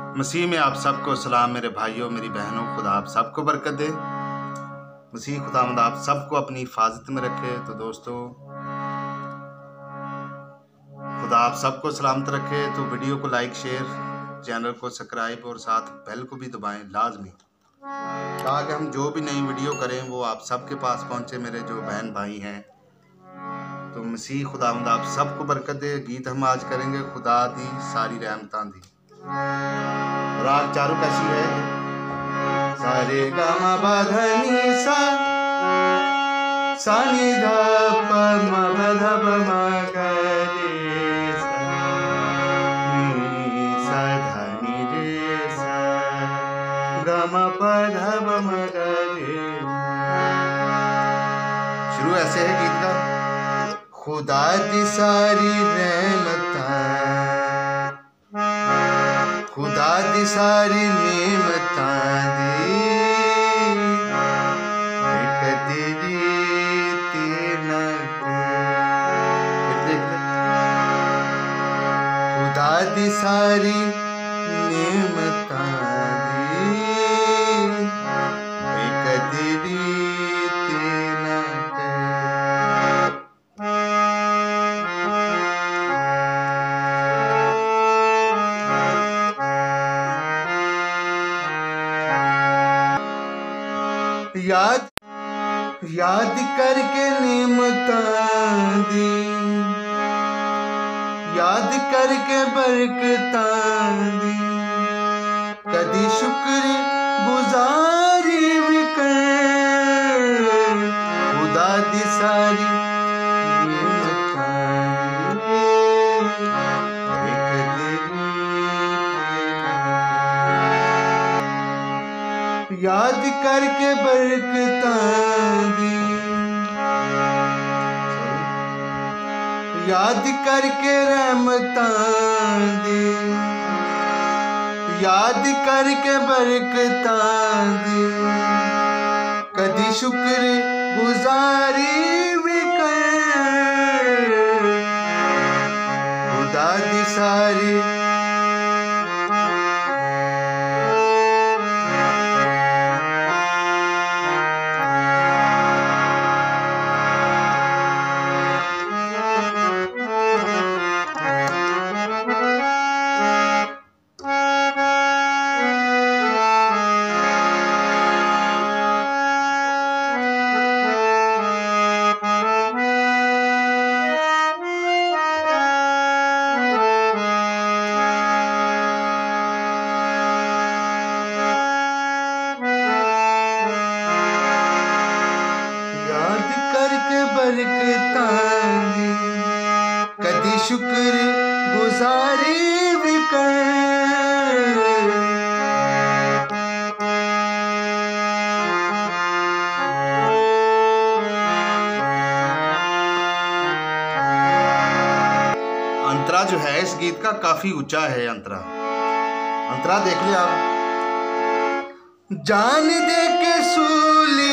मसीह में आप सबको सलाम मेरे भाइयों मेरी बहनों। खुदा आप सबको बरकत दे। मसीह खुदावंद आप सबको अपनी हिफाजत में रखे। तो दोस्तों खुदा आप सबको सलामत रखे। तो वीडियो को लाइक शेयर, चैनल को सब्सक्राइब और साथ बेल को भी दबाएं लाजमी, ताकि हम जो भी नई वीडियो करें वो आप सबके पास पहुंचे मेरे जो बहन भाई हैं। तो मसीह खुदावंद आप सबको बरकत दे। गीत हम आज करेंगे खुदा दी सारी रहमतां दी। राग चारू कैसी है? सारे गामा बाधनी सा सानी धा प म ध प म ग रे सा धा नि रे सा ग म प ध प म ग रे। शुरू ऐसे है गीत का। खुदा दी सारी रहमतां, खुदा दी सारी नेमतां दी, तेरी तेना फिर देख ले। खुदा दी सारी नेमतां दी, तेरी तेना याद याद करके नेमतां दी, याद करके बरकतां दी, कदी शुक्र गुजारी भी कर। खुदा दी सारी नेमतां दी, याद करके बरकतां दी, याद करके रहमतां दी, याद करके बरकतां दी, कदी शुक्र गुजारी भी कर। खुदा दी सारी बरकतां दी, कदी शुक्र गुजारी भी कर। अंतरा जो है इस गीत का काफी ऊंचा है। अंतरा अंतरा देख लिया आप। जान दे के सूली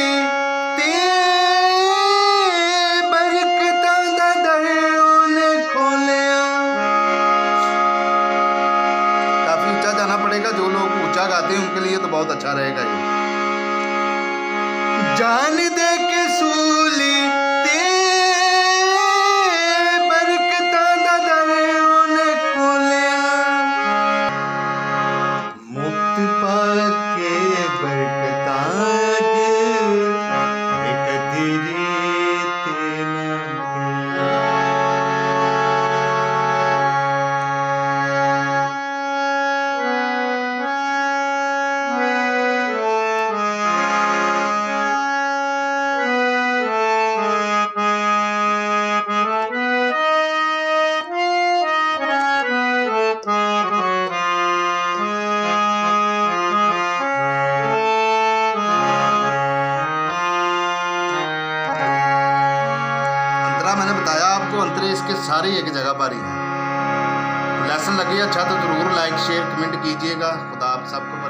पड़ेगा। जो लोग ऊंचा गाते हैं उनके लिए तो बहुत अच्छा रहेगा ये। जान दे के सूली ते बरकतां दा दर ओने खोलिया, मुक्त पाके बरकतां दे तेरी मैंने बताया आपको अंतरे इसके सारे एक जगह पर ही हैं। लेसन लगे अच्छा तो जरूर लाइक शेयर कमेंट कीजिएगा। खुदा आप सबको